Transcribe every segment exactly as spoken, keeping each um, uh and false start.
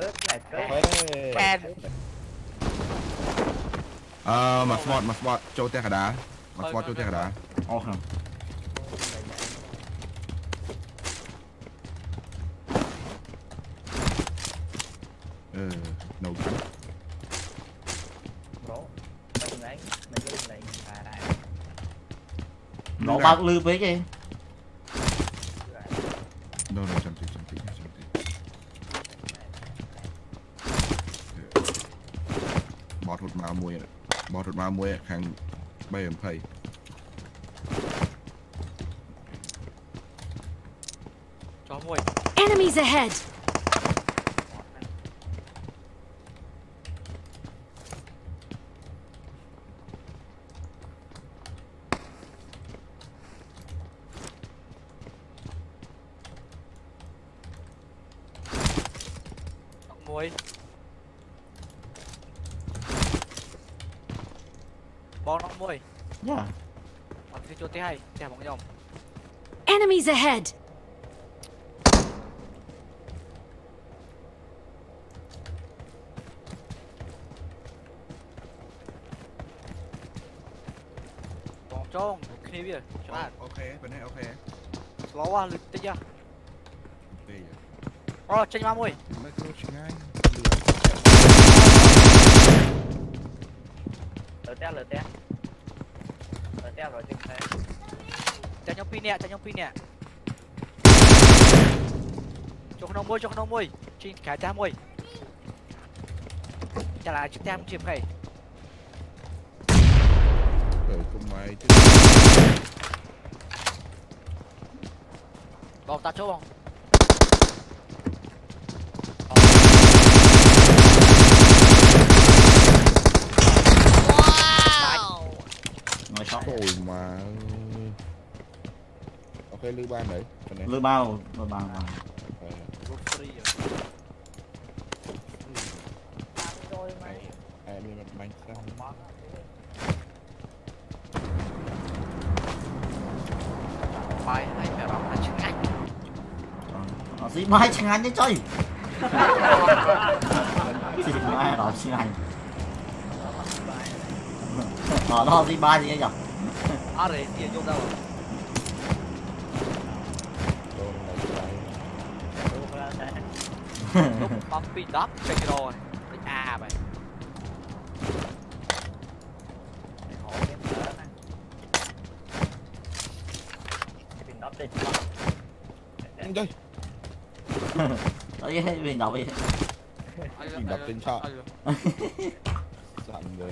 ờ mà sport mà sport châu te cả đá mà sport châu te cả đá ô không ừ nấu cắn nó bác lư với cái đâu đâu chăm tí chăm tí chăm tí bọt hụt máu mùi bọt hụt máu mùi khang bay ẩm phây cho mùi enemies ahead. mùi bong nó mùi yeah còn cái chỗ thứ hai chèo bóng nhom Enemies ahead. bóng trông kia bây giờ ok bên này ok nó qua lực tích chưa bây giờ ờ tranh ma mùi mấy cô chỉ ngay lỡ té lỡ té lỡ té rồi chừng thế chạy nhau pin nè chạy nhau pin nè cho con môi cho con môi trên cái ta môi trả lại chiếc tem chìm này ở cùng mày bóng ta chỗ bóng ngồi sót ôi mà ok lưu ban đấy lư bao lư bao vào em đi mặt bánh sao bài này phải bóng là chừng anh nó gì mai chừng anh đấy chơi gì mai nó chừng anh nó nó gì ba gì nhỉ à đấy tiền vô đâu lúc bóng pin đắp chạy rồi à vậy đây đấy mình đọc đi mình đọc trên chợ dặn rồi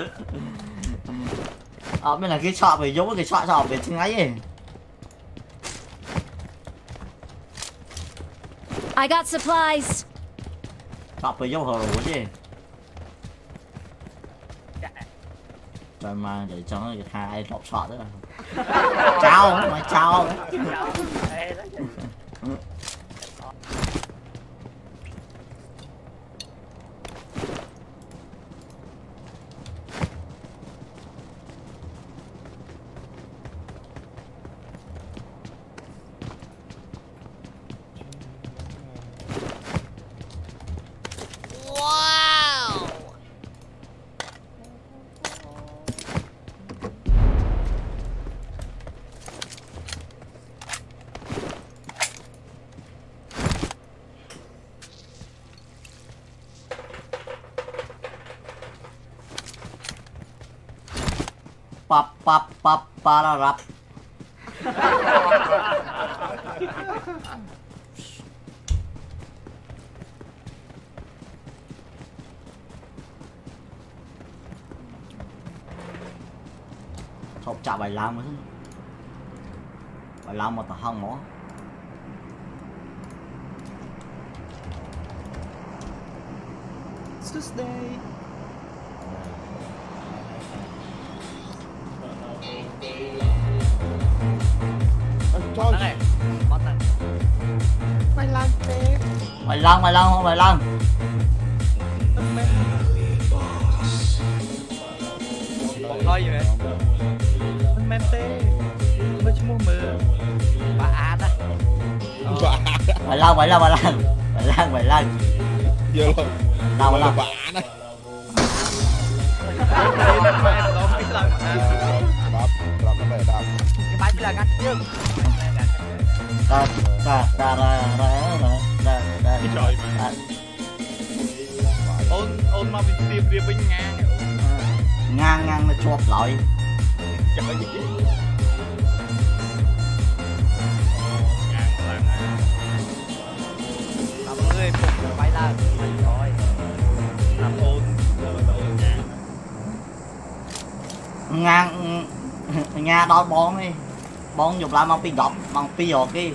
à bên là cái chợ phải giống cái chợ chợ về chừng ấy ấy I got supplies. chợ phải giống hồ chứ mà để cho nó hai lọt sọt đó chào mà chào pap pap pap pararap chọc chạm bài làm nữa bài làm mà tao hông nó Tuesday cho này mất này mày làm thế mày lăng mày lăng không mày lăng bóng thôi gì vậy มันแมนเต้ไม่ใช่มือมือ bà An á mày lăng mày lăng mày lăng mày lăng mày lăng Vô luôn. Đâu đâu. Bả này. Đập, đập nó về đập. Cái bãi là ngắt chứ. Ta ta ta ra ra ra ra ra. Trời mà. Ôn ôn mau bị tiêm tiêm bên ngang. Ngang ngang nó chọt lại. Trời ơi. Làm người phục bay ra rồi. Làm ôn ôn ngang. Ngang Nga đó bón đi. Bón dùng lại mang pi đọc, mang pi rồi kia.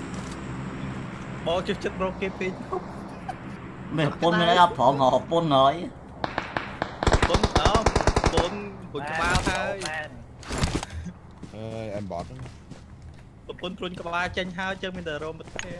Bó chết chết bro kia pi. Mình pôn mới đã phỏ ngọt pôn nói. Bún đó, bún bún cái bao thôi. Ơi em bọt. Bún bún cái bao chanh hao chân mình đờ rôm bật thế.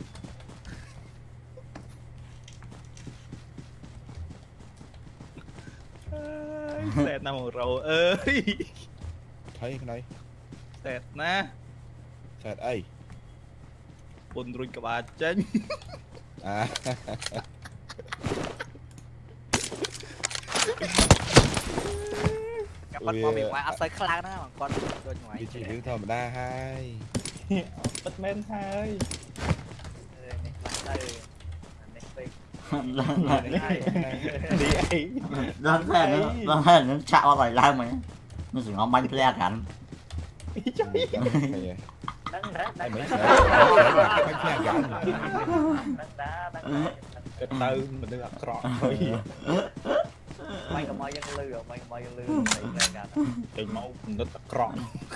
Sẹt nằm ở rầu ơi. Thấy cái này. Sẹt nè. Sẹt ấy. Bún bún cái bao chanh. À. Các bạn có bị ngoài áp say khlang đó mà con đôi ngoài. Đi chỉ đứng thầm đa hai. Bất men hai. Đi ấy. Đó là nó đó là nó chạo lại lại mày. Nó chỉ ngon bánh ple cảnh. Em mấy sẽ bánh xe gắn. Cái tư mình được cọ thôi. Mày có mày dân lư rồi, mày mày dân lư rồi, mày ra cả. Cái máu nó cọ.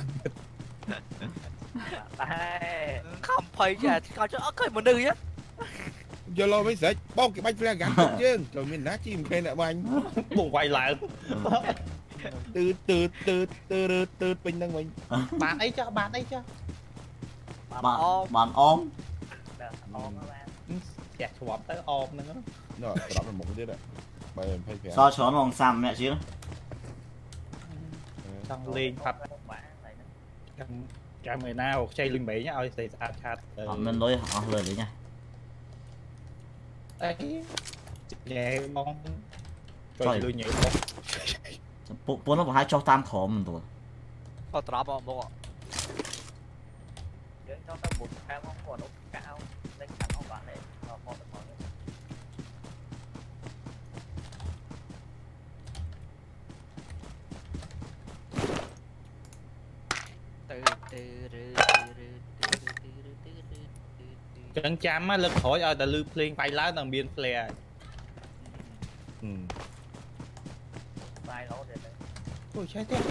Không phải chứ, coi cho ớt mình đi á. Vô lo mấy sẽ bong cái bánh xe gắn không chứ. Rồi mình nát chim khen lại bánh. Buồn quay lại. Từ từ từ từ từ bình năng mình. Bạn ấy cho, bạn ấy cho. Bạn bạn ôm. Chặt swap tới ôm nữa. Rồi, đó là một cái đấy. Bây giờ phải phải. So sánh lòng xăm mẹ chứ. Xong lên thật. Cho người nào chơi linh bể nhá, ơi thì sao chặt. Họ mình đối họ lời đấy nha. Đấy. Nhẹ bông. Trời lươi nhẹ bông. Bộ bốn nó hai cho tam khổ mình rồi. Có trap không bộ. Đến cho tao một cao không còn ốc cao. Lên cắn ông bạn này. Nó có được mọi người. Chẳng chăm á, lực hỏi ơi ta lưu playing bay lá đằng biên flare. Ừ. Sai lỗ để đấy. Ôi chết chết.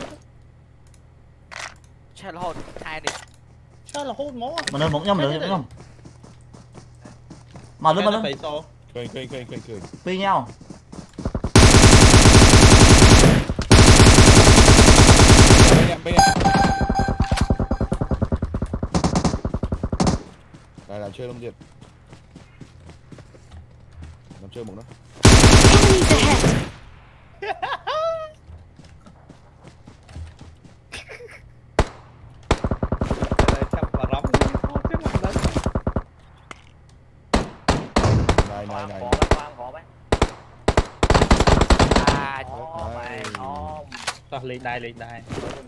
Chết hồn hai đi. Sao là hôn mó. Mà nơi bóng nhau mà được không? Mà lúc mà lúc. Cười cười cười cười cười. Pi nhau. Bây giờ bây giờ. Đây làm chơi lông diệt. Làm chơi một đó. Enemies ahead! Này này này. À, Sao lên đây lên đây.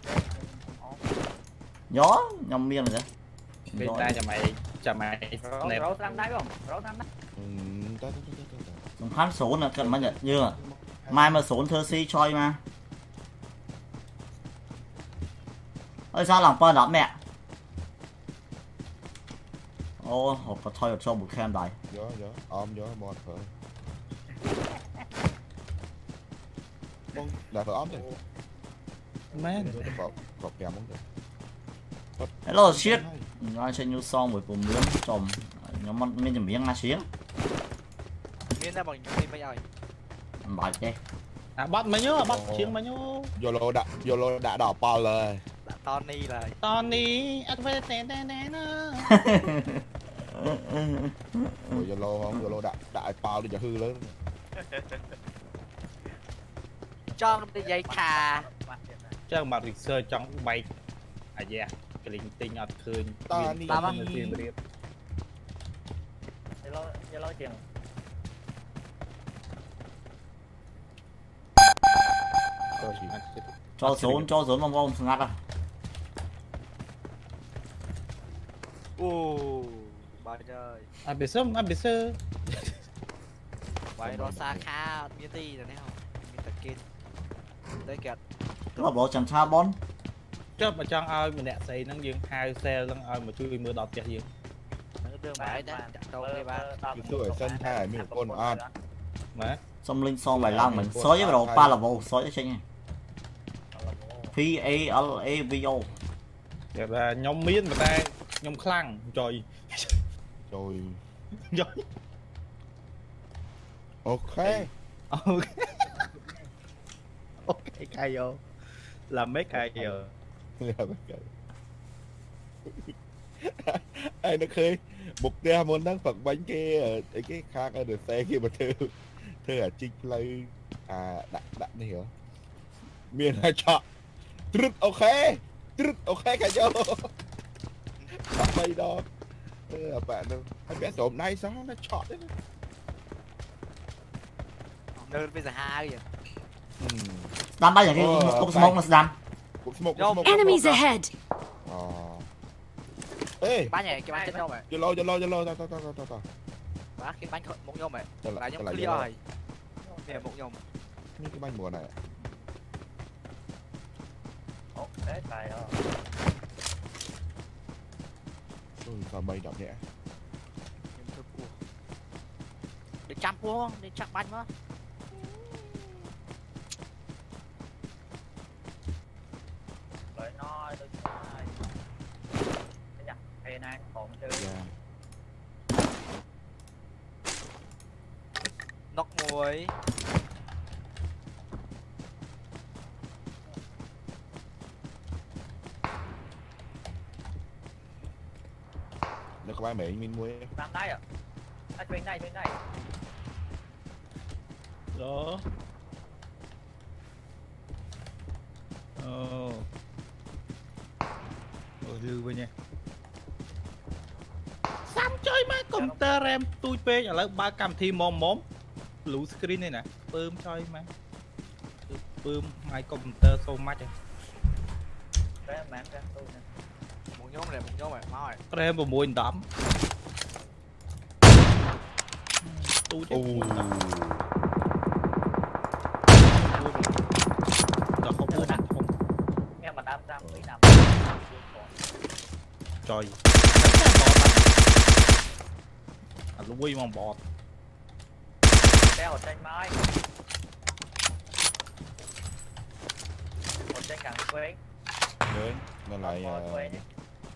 Gió nhom miên rồi đấy. Lên đây cho mày cho mày nè. Rau rau đáy không? Rau đáy. Ừ, Dùng phát số là cần mà nhận như là mai mà số thơ si choi mà. Ơi sao làm pơ đó mẹ. Ô, hộp và thôi cho một khen đại. Gió gió, ôm gió bọt phở. Bông, đã phải ôm rồi. Man. Cọp, cọp kèm không được. Hello shit. Nói trên như xong với cùng miếng chồng. Nhóm mình chấm miếng ngay xíu. miếng ra bằng những mấy ơi. Bài chứ. À bắt mấy nhớ, bắt chiếng mấy nhớ. Yolo đã, Yolo đã đỏ bao lời. Đã Tony rồi. Tony, advert nè nè nè nè. Ủa Yolo không, Yolo đã đã bao đi cho hư lớn. Cho nó dây khà. Chắc mà research trong bay. À dạ, cái linh tinh ở khơi. Tony. Yolo Yolo chừng. cho xuống cho xuống mong mong ngắt à Ồ, bà ơi. Ai bị sớm, ai bị sơ. Vậy nó xa kha miếng ti rồi đấy không? Miếng tật kia. Đây kìa. nó bỏ chẳng xa bón Chớp mà chọn ai mình đẹp xây nó dương hai xe lưng ai mà chui mưa đọt chặt dương. Nó đường bãi đã chặt đâu đi ba. Tôi ở sân hai mình con on. Mà xong linh son bài lăng mình sói với đầu ba là vô sói ở trên này P A L A V O đẹp là nhóm miên mà ta nhóm khăn trời. Rồi. Rồi. Ok. Ok. Ok cay vô. Làm mấy cay giờ. Ai nó khơi một đêm muốn đang phật bánh kia ở cái khác ở đường xe kia mà thư thư ở trích lấy à đặng đặng này hiểu miền hai chọn trứt ok trứt ok cả vô bắt bay đó bạn anh bé hôm nay sao nó chọn đấy Đơn bây giờ hai rồi. đam bay giờ cái cục smoke nó đam Enemies ahead. ê Bánh này cái bánh chết nhau mày. cho lo cho lo cho lo tao tao tao tao tao Bá cái bánh khởi mộng nhau mày. Cho lại- Là cho nhóm lại clear vô. rồi. Nè mộng nhau. cái bánh mùa này Ồ, thế tài đó. ui sao bay đọc nhẹ Để chăm cua, để chăm bánh quá. Lời nói tôi sai. Thế nhỉ? Hay nay còn chơi. yeah. Nóc muối. Nó có ba mẹ mình mua Làm đây à? À, bên này, bên này. Đó. Ồ. Ôi lưu với nha. Sam chơi má computer em tôi peឥឡូវបើកម្មវិធីមុំមុំ blue screen នេះណាពើមចុយម៉ែពើម my computer so much Đấy, mẹ em tôi nè. Mộng nhau này, mộng nhau mày. Mau rồi. Cái em vào mùi đấm tôi chứ ồ đó không có nặng không Nghe mà đam đam mấy năm. trời à lui mà bọt Đeo ở trên mai. Ở trên càng quên. đấy nó lại Ngồi quên đi.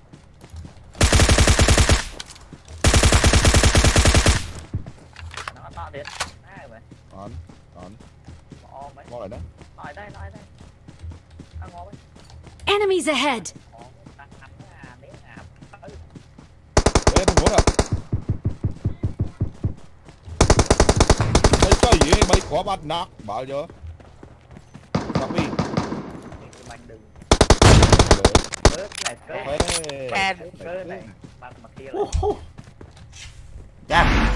Nó to thiệt. Ai vậy? on on Bỏ mấy. ngon rồi đó Lại đây, lại đây. Ăn ngon ấy. Enemies ahead. Ồ, đặt ăn à, đến à. Ừ. ê tôi muốn à mày chơi gì mày có bắt nát bảo chưa copy Cái bánh đừng. Ớt này cơ. Ê. Cơ này. Mặt mặt kia là. Dạ.